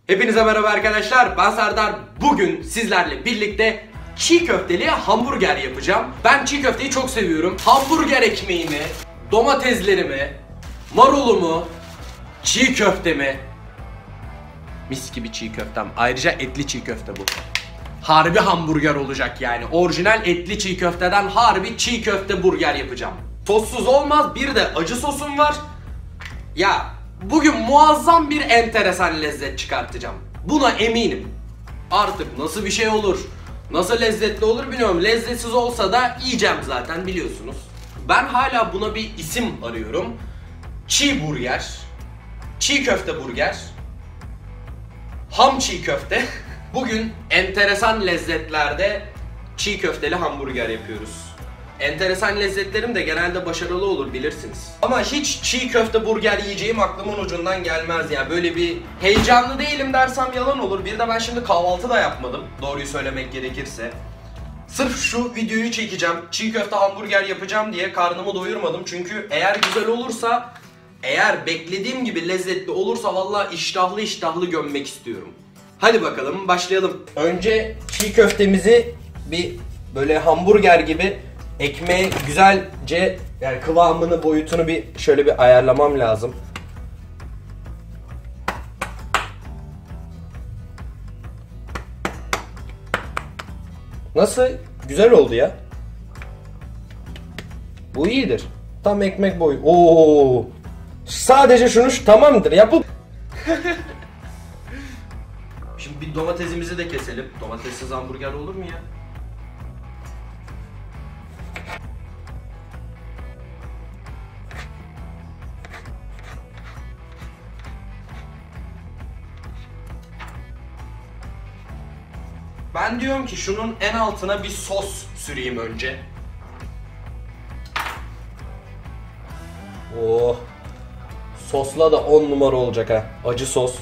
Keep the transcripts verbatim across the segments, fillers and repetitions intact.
Hepinize merhaba arkadaşlar, ben Serdar. Bugün sizlerle birlikte çiğ köfteli hamburger yapacağım. Ben çiğ köfteyi çok seviyorum. Hamburger ekmeğimi, domateslerimi, marulumu, çiğ köftemi, mis gibi çiğ köftem. Ayrıca etli çiğ köfte bu. Harbi hamburger olacak yani. Orijinal etli çiğ köfteden harbi çiğ köfte burger yapacağım. Sossuz olmaz. Bir de acı sosum var. Ya bugün muazzam bir enteresan lezzet çıkartacağım. Buna eminim. Artık nasıl bir şey olur, nasıl lezzetli olur bilmiyorum. Lezzetsiz olsa da yiyeceğim zaten, biliyorsunuz. Ben hala buna bir isim arıyorum. Çiğ burger, çiğ köfte burger, ham çiğ köfte. Bugün enteresan lezzetlerde çiğ köfteli hamburger yapıyoruz. Enteresan lezzetlerim de genelde başarılı olur, bilirsiniz. Ama hiç çiğ köfte burger yiyeceğim aklımın ucundan gelmez yani. Böyle bir heyecanlı değilim dersem yalan olur. Bir de ben şimdi kahvaltı da yapmadım, doğruyu söylemek gerekirse. Sırf şu videoyu çekeceğim, çiğ köfte hamburger yapacağım diye karnımı doyurmadım. Çünkü eğer güzel olursa, eğer beklediğim gibi lezzetli olursa vallahi iştahlı iştahlı gömmek istiyorum. Hadi bakalım başlayalım. Önce çiğ köftemizi bir böyle hamburger gibi ekmeğe güzelce, yani kıvamını, boyutunu bir şöyle bir ayarlamam lazım. Nasıl? Güzel oldu ya. Bu iyidir. Tam ekmek boyu. Oo! Sadece şunu şu tamamdır. Yapıp Şimdi bir domatesimizi de keselim. Domatessiz hamburger olur mu ya? Ben diyorum ki şunun en altına bir sos süreyim önce. Oh. Sosla da on numara olacak ha. Acı sos.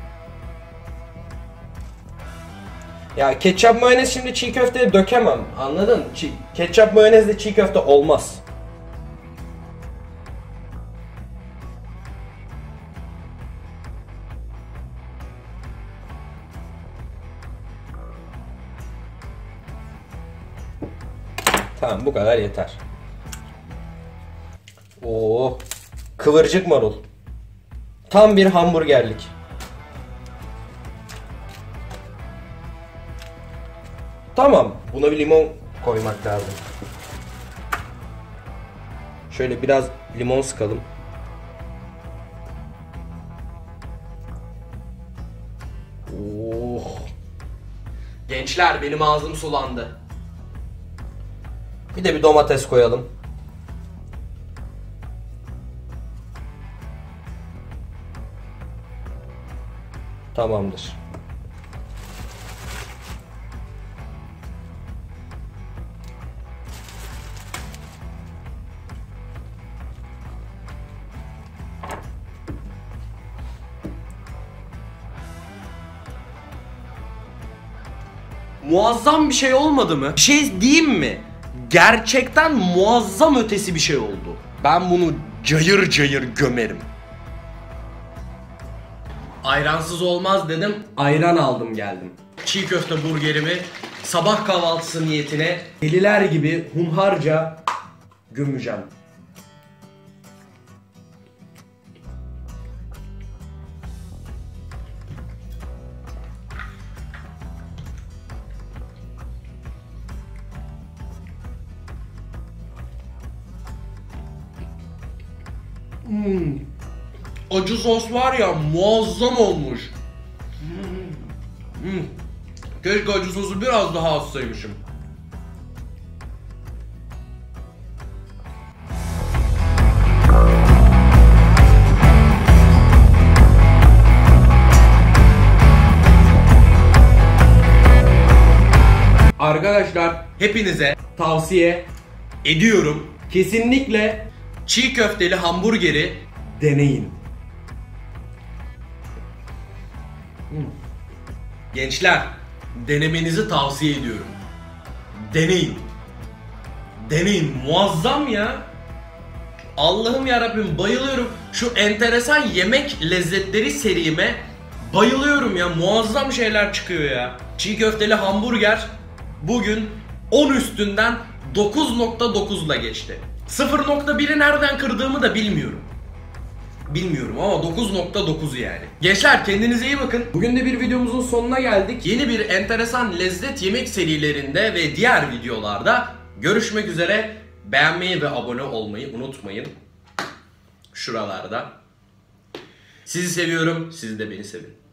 Ya ketçap mayonez şimdi çiğ köfteye dökemem. Anladın? Çiğ, ketçap mayonezle çiğ köfte olmaz. Tamam, bu kadar yeter. Oo, kıvırcık marul. Tam bir hamburgerlik. Tamam, buna bir limon koymak lazım. Şöyle biraz limon sıkalım. Oh. Gençler, benim ağzım sulandı. Bir de bir domates koyalım. Tamamdır. Muazzam bir şey olmadı mı? Bir şey diyeyim mi? Gerçekten muazzam ötesi bir şey oldu. Ben bunu cayır cayır gömerim. Ayransız olmaz dedim, ayran aldım geldim. Çiğ köfte burgerimi sabah kahvaltısı niyetine deliler gibi hunharca gömeceğim. Hmm. Acı sos var ya, muazzam olmuş. Hmm. Keşke acı sosu biraz daha azsaymışım. Arkadaşlar, hepinize tavsiye ediyorum. Kesinlikle çiğ köfteli hamburgeri deneyin. Hmm. Gençler, denemenizi tavsiye ediyorum. Deneyin. Deneyin, muazzam ya. Allah'ım yarabbim, bayılıyorum. Şu enteresan yemek lezzetleri serime Bayılıyorum ya, muazzam şeyler çıkıyor ya. Çiğ köfteli hamburger bugün on üstünden dokuz nokta dokuzla geçti. sıfır nokta biri nereden kırdığımı da bilmiyorum. Bilmiyorum ama dokuz nokta dokuz yani. Gençler kendinize iyi bakın. Bugün de bir videomuzun sonuna geldik. Yeni bir enteresan lezzet yemek serilerinde ve diğer videolarda görüşmek üzere. Beğenmeyi ve abone olmayı unutmayın. Şuralarda. Sizi seviyorum, siz de beni sevin.